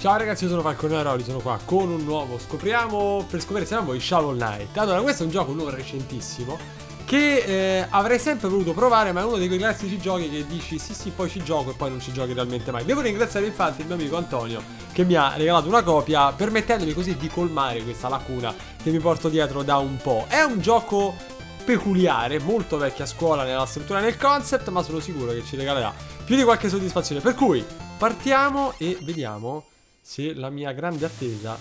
Ciao ragazzi, io sono Falconaroli, sono qua con un nuovo scopriamo per scoprire insieme a voi Shovel Knight. Allora, questo è un gioco nuovo recentissimo che avrei sempre voluto provare, ma è uno di quei classici giochi che dici sì poi ci gioco e poi non ci giochi realmente mai. Devo ringraziare infatti il mio amico Antonio che mi ha regalato una copia, permettendomi così di colmare questa lacuna che mi porto dietro da un po'. È un gioco peculiare, molto vecchia scuola nella struttura e nel concept, ma sono sicuro che ci regalerà più di qualche soddisfazione. Per cui partiamo e vediamo se la mia grande attesa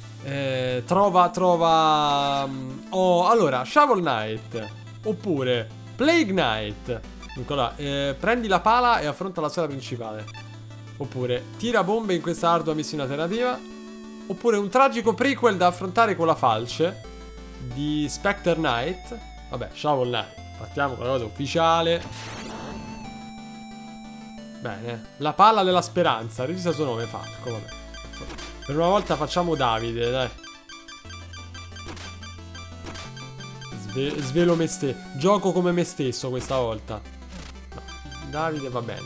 trova allora, Shovel Knight oppure Plague Knight. Nicola, prendi la pala e affronta la strada principale, oppure tira bombe in questa ardua missione alternativa, oppure un tragico prequel da affrontare con la falce di Spectre Knight. Vabbè, Shovel Knight, partiamo con la cosa ufficiale. Bene, la palla della speranza, registra il suo nome, Falco, vabbè. Per una volta facciamo Davide, dai. Svelo me stesso. Gioco come me stesso questa volta. No, Davide va bene.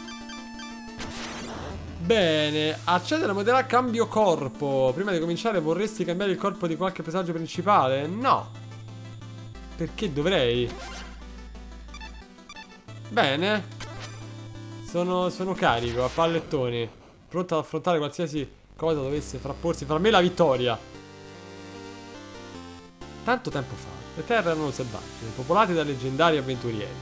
Bene, accedere alla modalità cambio corpo. Prima di cominciare vorresti cambiare il corpo di qualche personaggio principale? No. Perché dovrei? Bene. Sono carico, a pallettoni. Pronto ad affrontare qualsiasi cosa dovesse frapporsi fra me e la vittoria. Tanto tempo fa, le terre erano selvagge, popolate da leggendari avventurieri.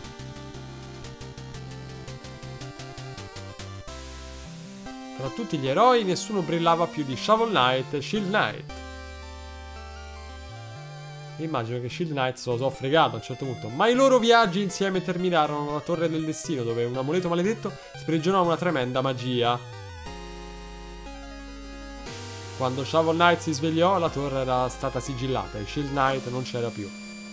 Tra tutti gli eroi nessuno brillava più di Shovel Knight e Shield Knight. Immagino che Shield Knight se lo so fregato a un certo punto, ma i loro viaggi insieme terminarono alla Torre del Destino, dove un amuleto maledetto sprigionò una tremenda magia. Quando Shovel Knight si svegliò, la torre era stata sigillata e Shield Knight non c'era più.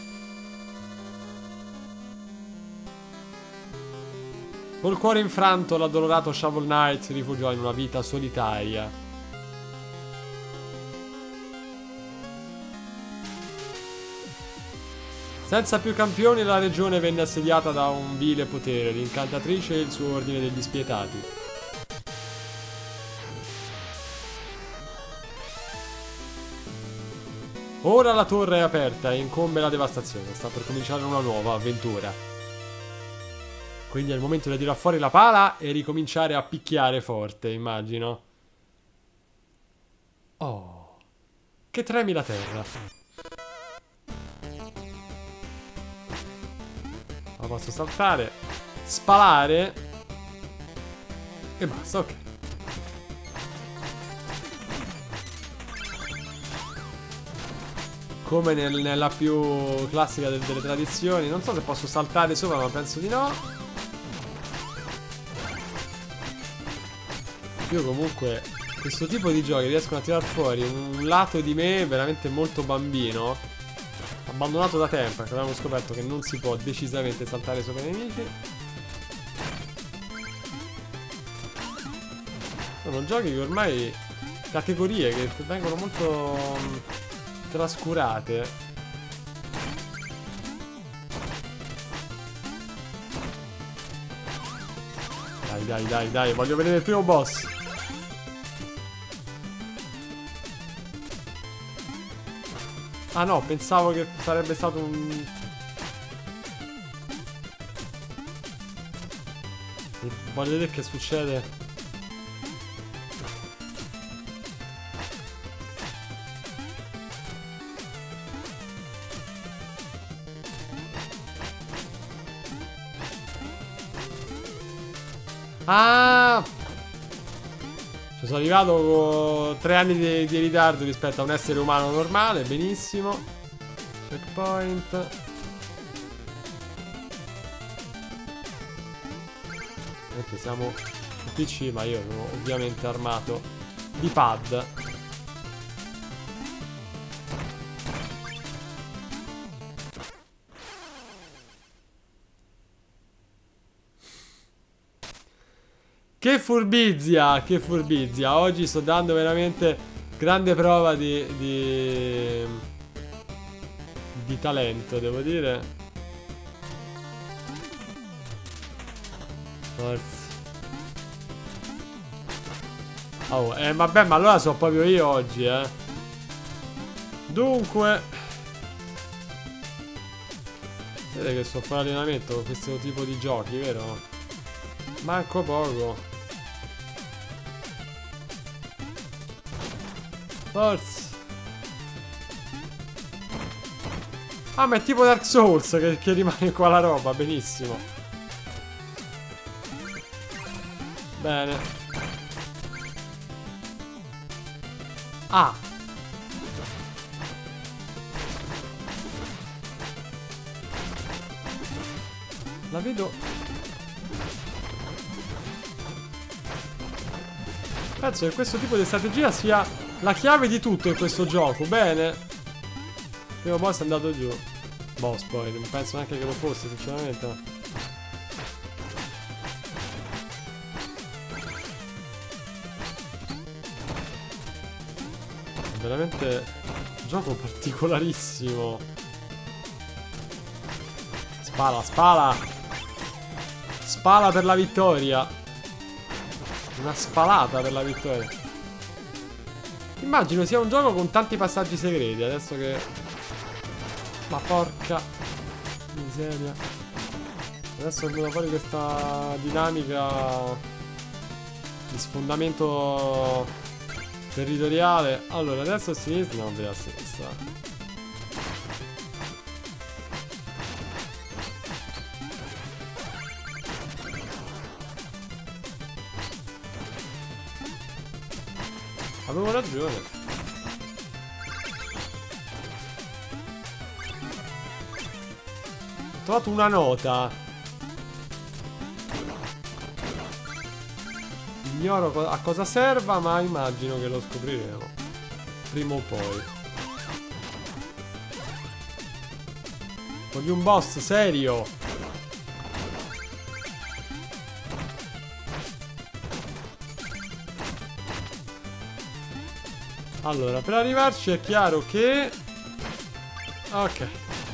Col cuore infranto, l'addolorato Shovel Knight si rifugiò in una vita solitaria. Senza più campioni, la regione venne assediata da un vile potere, l'incantatrice e il suo ordine degli spietati. Ora la torre è aperta e incombe la devastazione. Sta per cominciare una nuova avventura. Quindi è il momento di tirare fuori la pala e ricominciare a picchiare forte, immagino. Oh, che tremi la terra. La posso saltare, spalare e basta, ok. Come nella più classica delle tradizioni. Non so se posso saltare sopra, ma penso di no. Io comunque questo tipo di giochi riescono a tirar fuori un lato di me veramente molto bambino, abbandonato da tempo, perché avevamo scoperto che non si può decisamente saltare sopra i nemici. Sono giochi che ormai, categorie che vengono molto trascurate. Dai, voglio vedere il primo boss. Ah no, pensavo che sarebbe stato un... Voglio vedere che succede. Ah! Ci sono arrivato con 3 anni di ritardo rispetto a un essere umano normale. Benissimo. Checkpoint. Perché siamo su PC, ma io sono ovviamente armato di pad. Che furbizia, che furbizia. Oggi sto dando veramente grande prova di talento, devo dire. Forse. Oh, vabbè, ma allora so proprio io oggi, Dunque, vedete che sto fuori allenamento con questo tipo di giochi, vero? Manco poco. Forza. Ah, ma è tipo Dark Souls che rimane qua la roba, benissimo. Bene. Ah. La vedo. Penso che questo tipo di strategia sia la chiave di tutto in questo gioco. Bene. Primo boss è andato giù. Boss poi, non penso neanche che lo fosse, sinceramente. È veramente un gioco particolarissimo. Spala, spala. Spala per la vittoria. Una spalata per la vittoria. Immagino sia un gioco con tanti passaggi segreti. Adesso che... Ma porca miseria. Adesso è venuta fuori questa dinamica di sfondamento territoriale. Allora, adesso a sinistra. No, a sinistra. Avevo ragione. Ho trovato una nota. Ignoro a cosa serva, ma immagino che lo scopriremo prima o poi. Voglio un boss serio. Allora, per arrivarci è chiaro che... Ok.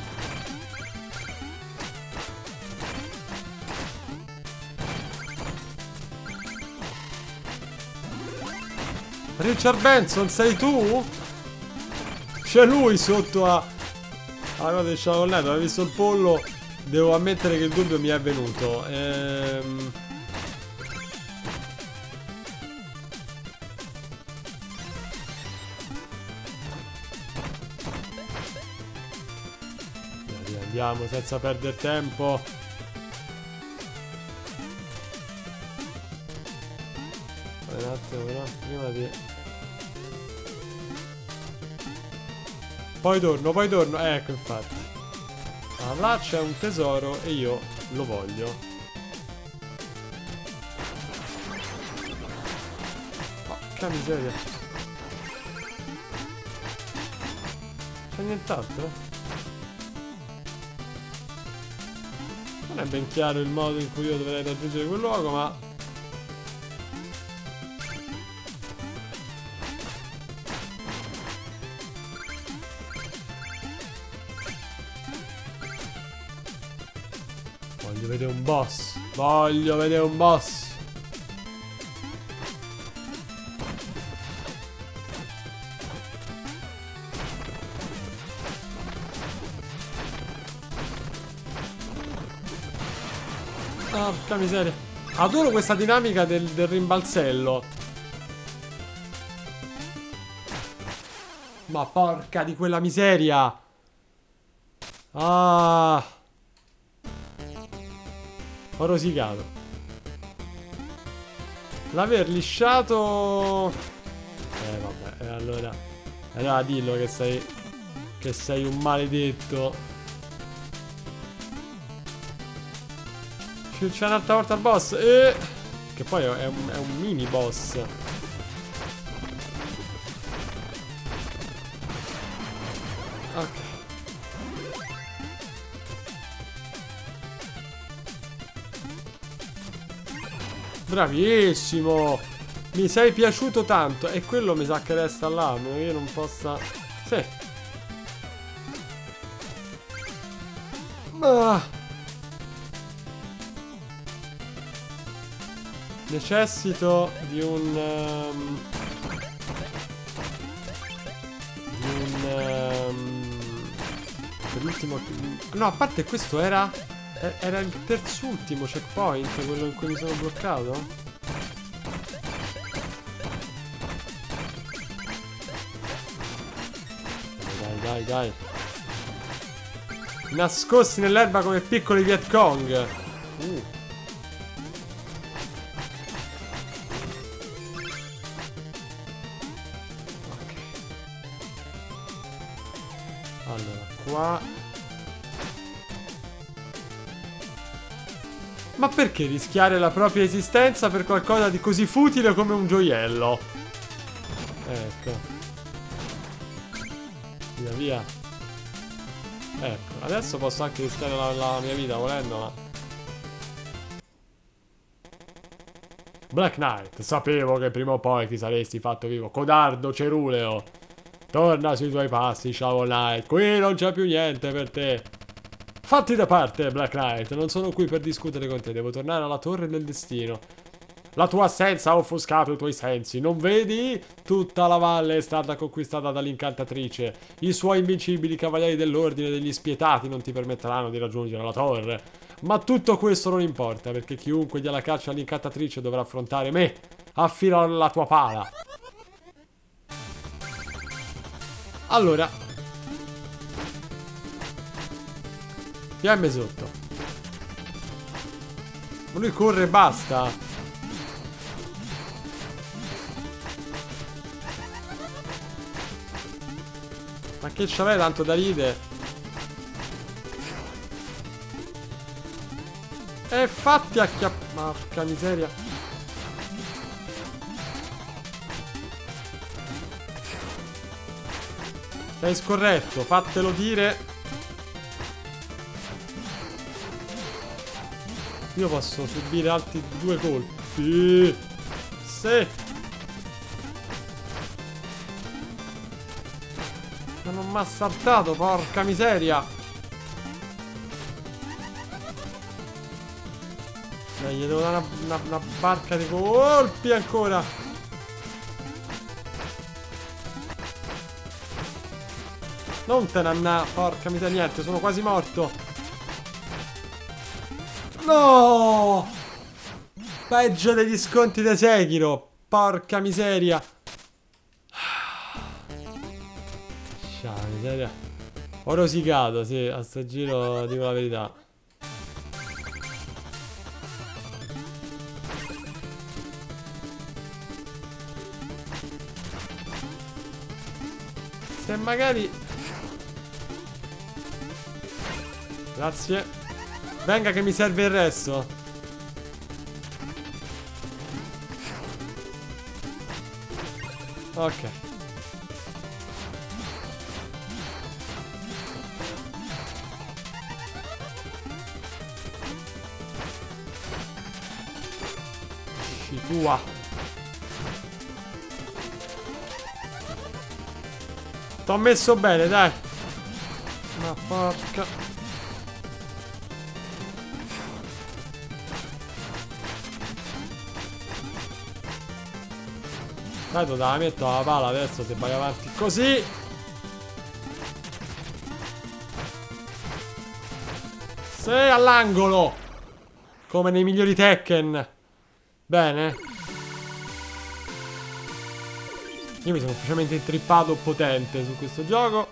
Richard Benson, sei tu? C'è lui sotto a... Allora del Shovel Knight, ho visto il pollo. Devo ammettere che il dubbio mi è venuto. Andiamo senza perdere tempo. Un attimo però, prima di... Poi torno, ecco infatti. Ah, là c'è un tesoro e io lo voglio. Porca miseria. C'è nient'altro? Non è ben chiaro il modo in cui io dovrei raggiungere quel luogo, ma... Voglio vedere un boss. Voglio vedere un boss. Porca miseria. Adoro questa dinamica del rimbalzello. Ma porca di quella miseria. Ah. Ho rosicato. L'aver lisciato... vabbè, allora... Allora dillo che sei un maledetto. C'è un'altra volta il boss. Che poi è un mini boss. Ok. Bravissimo. Mi sei piaciuto tanto. E quello mi sa che resta là. Io non possa... Sì. Necessito di un... per l'ultimo... No, a parte questo era... Era il terzultimo checkpoint, quello in cui mi sono bloccato? Dai, dai. Nascosti nell'erba come piccoli Viet Cong. Ok. Allora, qua. Ma perché rischiare la propria esistenza per qualcosa di così futile come un gioiello? Ecco. Via, via. Ecco, adesso posso anche rischiare la mia vita volendo, ma... Black Knight, sapevo che prima o poi ti saresti fatto vivo. Codardo ceruleo. Torna sui tuoi passi, Shovel Knight. Qui non c'è più niente per te. Fatti da parte, Black Knight. Non sono qui per discutere con te. Devo tornare alla torre del destino. La tua assenza ha offuscato i tuoi sensi. Non vedi? Tutta la valle è stata conquistata dall'incantatrice. I suoi invincibili cavalieri dell'ordine degli spietati non ti permetteranno di raggiungere la torre. Ma tutto questo non importa, perché chiunque dia la caccia all'incantatrice dovrà affrontare me. Affila la tua pala. Allora, PM sotto. Ma lui corre e basta. Ma che c'aveva tanto da ridere? E fatti acchiappare. Porca miseria. Sei scorretto, fatelo dire. Io posso subire altri 2 colpi. Sì. Ma non mi ha saltato, porca miseria. Dai, gli devo dare una barca di colpi ancora. Non te ne anna, porca miseria, niente, sono quasi morto. No! Peggio degli sconti di Sekiro. Porca miseria. Miseria. Ho rosicato, sì, a sto giro dico la verità. Se magari... Grazie. Venga che mi serve il resto. Ok. Tua. T'ho messo bene, dai. Ma porca. Dai, te la metto alla pala adesso se vai avanti così. Sei all'angolo. Come nei migliori Tekken. Bene. Io mi sono ufficialmente intrippato potente su questo gioco.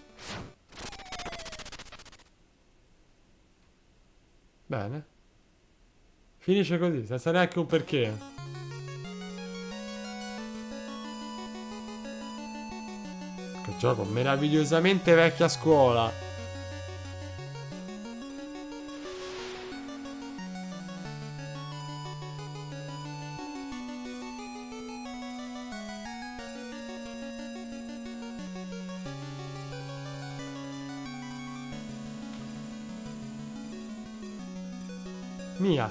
Bene. Finisce così, senza neanche un perché. Che gioco meravigliosamente vecchia scuola. Mia.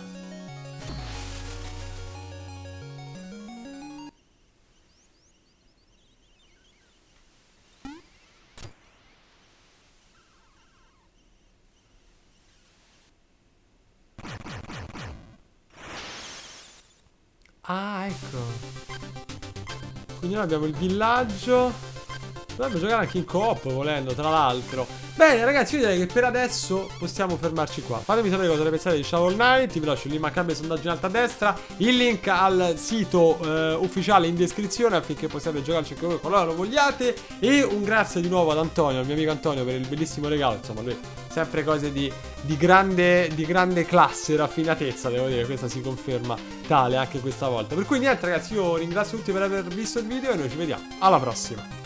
Ah, ecco. Quindi noi abbiamo il villaggio. Dobbiamo giocare anche in coop volendo, tra l'altro. Bene ragazzi, io direi che per adesso possiamo fermarci qua. Fatemi sapere cosa ne pensate di Shovel Knight. Vi lascio il link al sondaggio in alto a destra, il link al sito ufficiale in descrizione affinché possiate giocarci anche voi qualora lo vogliate. E un grazie di nuovo ad Antonio, al mio amico Antonio, per il bellissimo regalo. Insomma, lui sempre cose di grande classe e raffinatezza, devo dire. Questa si conferma tale anche questa volta. Per cui niente ragazzi, io ringrazio tutti per aver visto il video e noi ci vediamo alla prossima.